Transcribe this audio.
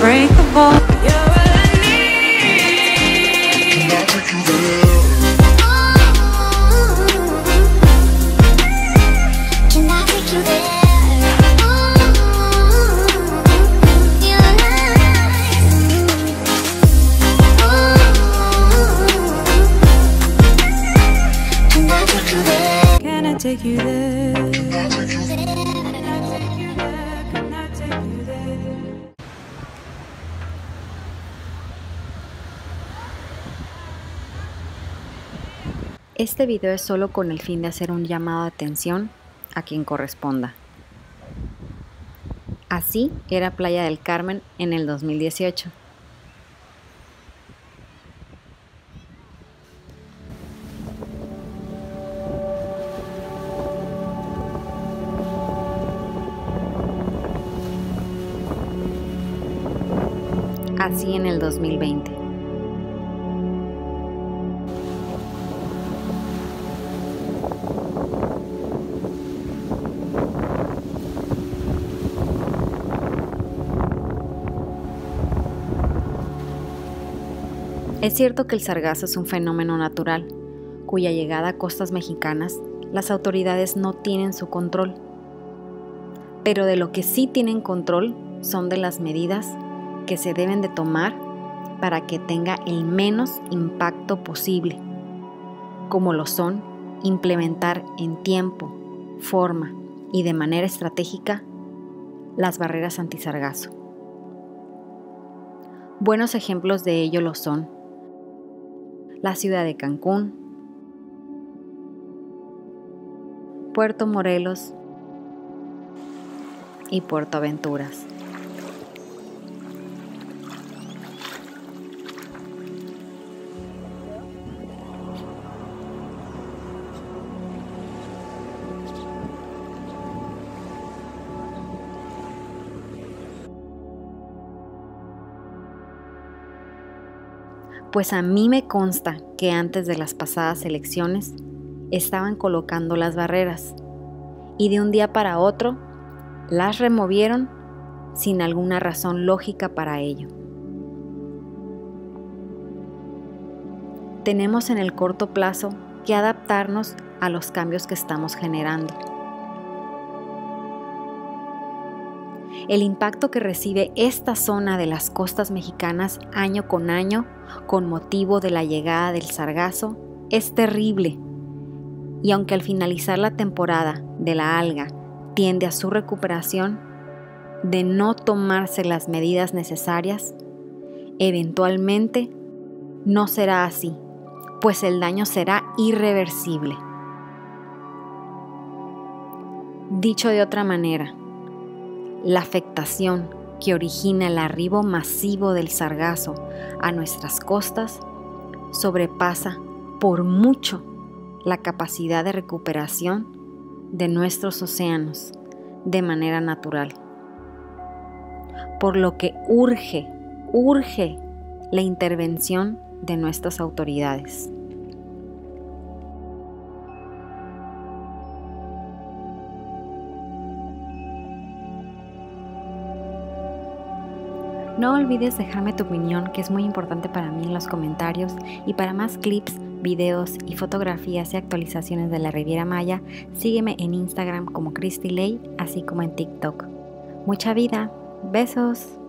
unbreakable. You're what I need. Can I take you there? Can I take you there? Can I take you there? Can I take you there? Este video es solo con el fin de hacer un llamado de atención a quien corresponda. Así era Playa del Carmen en el 2018. Así en el 2020. Es cierto que el sargazo es un fenómeno natural, cuya llegada a costas mexicanas las autoridades no tienen su control. Pero de lo que sí tienen control son de las medidas que se deben de tomar para que tenga el menos impacto posible, como lo son implementar en tiempo, forma y de manera estratégica las barreras antisargazo. Buenos ejemplos de ello lo son la ciudad de Cancún, Puerto Morelos y Puerto Aventuras. Pues a mí me consta que antes de las pasadas elecciones estaban colocando las barreras y de un día para otro las removieron sin alguna razón lógica para ello. Tenemos en el corto plazo que adaptarnos a los cambios que estamos generando. El impacto que recibe esta zona de las costas mexicanas año con año con motivo de la llegada del sargazo es terrible, y aunque al finalizar la temporada de la alga tiende a su recuperación, de no tomarse las medidas necesarias, eventualmente no será así, pues el daño será irreversible. Dicho de otra manera, la afectación que origina el arribo masivo del sargazo a nuestras costas sobrepasa por mucho la capacidad de recuperación de nuestros océanos de manera natural. Por lo que urge la intervención de nuestras autoridades. No olvides dejarme tu opinión, que es muy importante para mí, en los comentarios, y para más clips, videos y fotografías y actualizaciones de la Riviera Maya, sígueme en Instagram como Cristi Ley, así como en TikTok. Mucha vida, besos.